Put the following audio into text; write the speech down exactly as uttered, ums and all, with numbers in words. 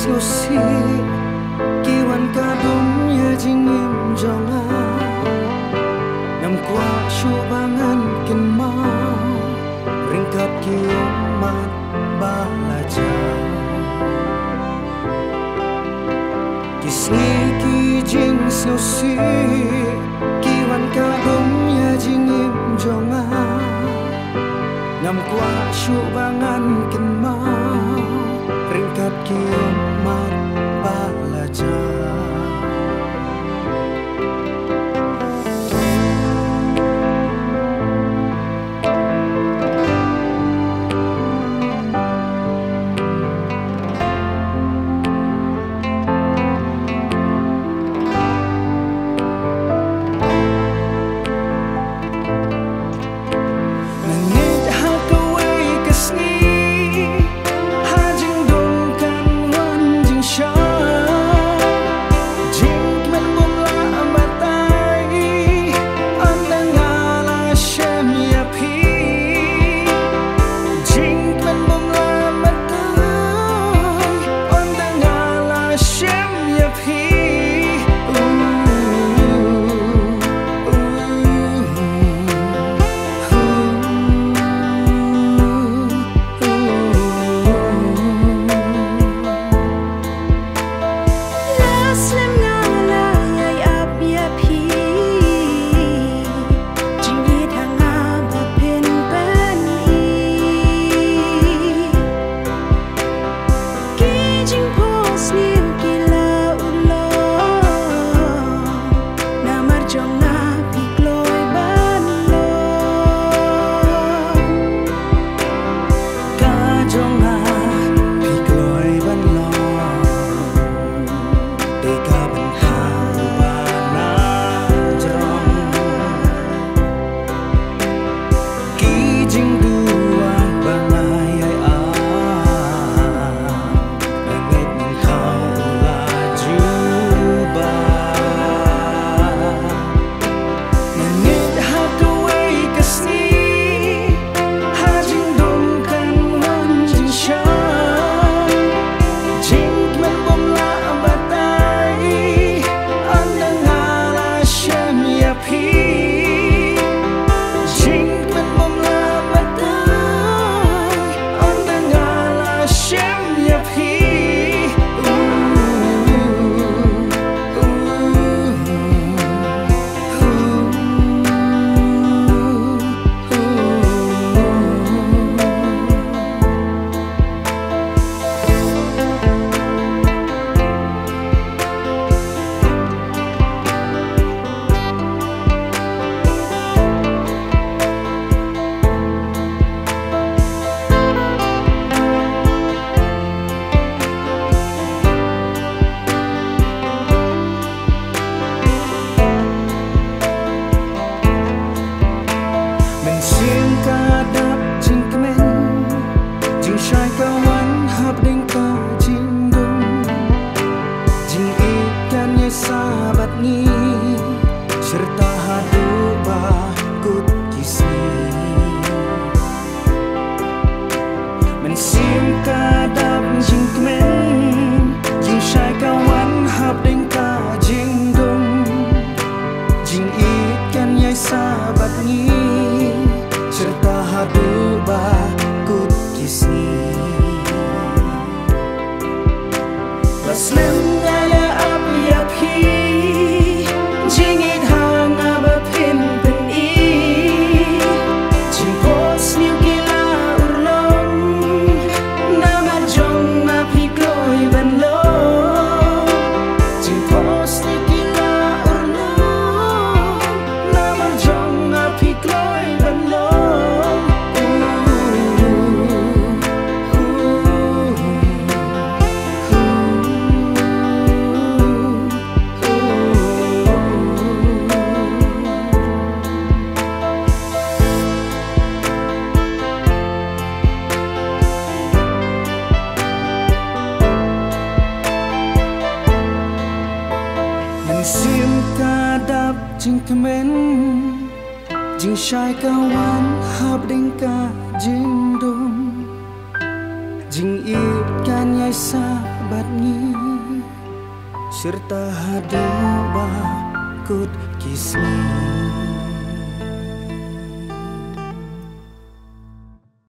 si kiwan kadung ya jingim jonga nam kwa shubangan kin mau ringkat kiumat balaja kisni ki jing si kiwan kadung ya jingim jonga nam kwa shubangan kin mau ringkat kiumat balaja. Serta hadu bakut kisni mensim kadap jing kemen jing syai kawan hab dengka jing dum jing ikan yai sahabat ni serta hadu bakut kisni Lasnem daya api api jing sim kadap jing kemen jing syai kawan hab dengka jing dum jing ikan yai sahabat ni serta hadu bakut kismi.